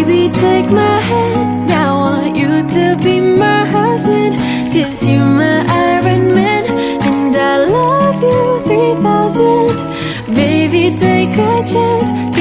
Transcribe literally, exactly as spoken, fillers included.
Baby, take my hand, I want you to be my husband. Cause you're my Iron Man, and I love you three thousand. Baby, take a chance,